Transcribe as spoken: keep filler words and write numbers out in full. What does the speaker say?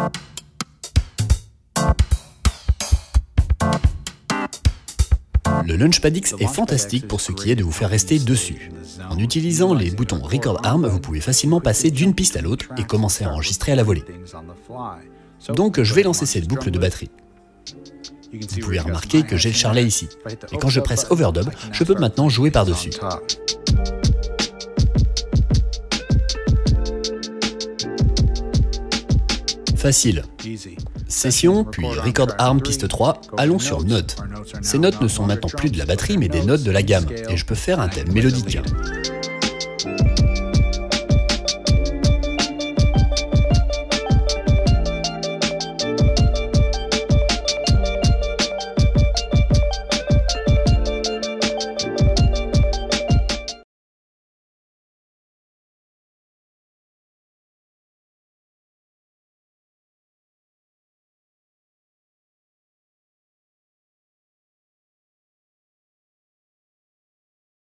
Le Launchpad X est fantastique pour ce qui est de vous faire rester dessus. En utilisant les boutons Record Arm, vous pouvez facilement passer d'une piste à l'autre et commencer à enregistrer à la volée. Donc je vais lancer cette boucle de batterie. Vous pouvez remarquer que j'ai le charlet ici. Et quand je presse Overdub, je peux maintenant jouer par-dessus. Facile. Session, puis Record Arm piste trois, allons sur Notes. Ces notes ne sont maintenant plus de la batterie mais des notes de la gamme, et je peux faire un thème mélodique.